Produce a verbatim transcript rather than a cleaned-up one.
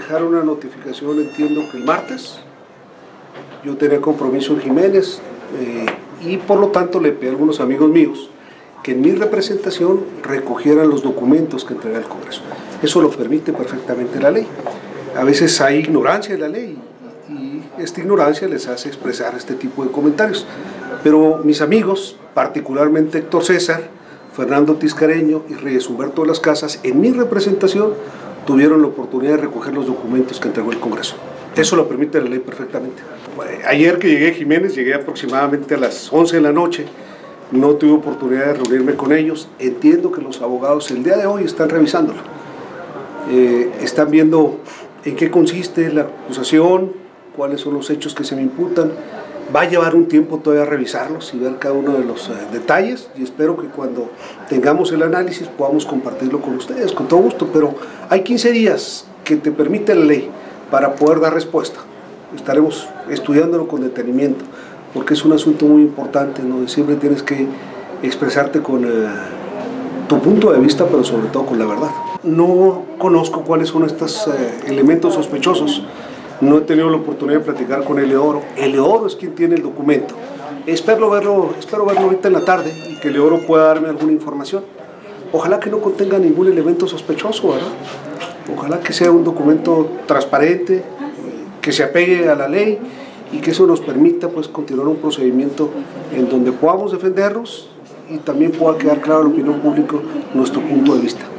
Dejaron una notificación, entiendo que el martes. Yo tenía compromiso en Jiménez eh, y por lo tanto le pedí a algunos amigos míos que en mi representación recogieran los documentos que entrega el Congreso. Eso lo permite perfectamente la ley. A veces hay ignorancia de la ley y esta ignorancia les hace expresar este tipo de comentarios. Pero mis amigos, particularmente Héctor César, Fernando Tiscareño y Reyes Humberto de las Casas, en mi representación tuvieron la oportunidad de recoger los documentos que entregó el Congreso. Eso lo permite la ley perfectamente. Ayer que llegué a Jiménez, llegué aproximadamente a las once de la noche, no tuve oportunidad de reunirme con ellos. Entiendo que los abogados el día de hoy están revisándolo. Eh, están viendo en qué consiste la acusación, cuáles son los hechos que se me imputan. Va a llevar un tiempo todavía revisarlos y ver cada uno de los eh, detalles, y espero que cuando tengamos el análisis podamos compartirlo con ustedes, con todo gusto, pero hay quince días que te permite la ley para poder dar respuesta. Estaremos estudiándolo con detenimiento, porque es un asunto muy importante, ¿no? Siempre tienes que expresarte con eh, tu punto de vista, pero sobre todo con la verdad. No conozco cuáles son estos eh, elementos sospechosos. No he tenido la oportunidad de platicar con Eleodoro. Eleodoro es quien tiene el documento. Espero verlo, espero verlo ahorita en la tarde y que Eleodoro pueda darme alguna información. Ojalá que no contenga ningún elemento sospechoso, ¿verdad? Ojalá que sea un documento transparente, que se apegue a la ley y que eso nos permita pues continuar un procedimiento en donde podamos defendernos y también pueda quedar claro a la opinión pública nuestro punto de vista.